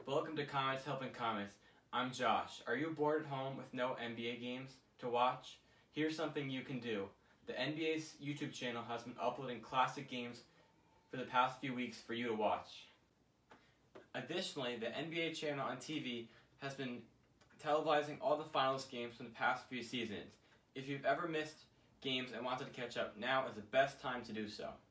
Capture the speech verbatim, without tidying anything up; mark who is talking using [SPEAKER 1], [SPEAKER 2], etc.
[SPEAKER 1] Welcome to Comets Helping Comets. I'm Josh. Are you bored at home with no N B A games to watch? Here's something you can do. The N B A's YouTube channel has been uploading classic games for the past few weeks for you to watch. Additionally, the N B A channel on T V has been televising all the finals games from the past few seasons. If you've ever missed games and wanted to catch up, now is the best time to do so.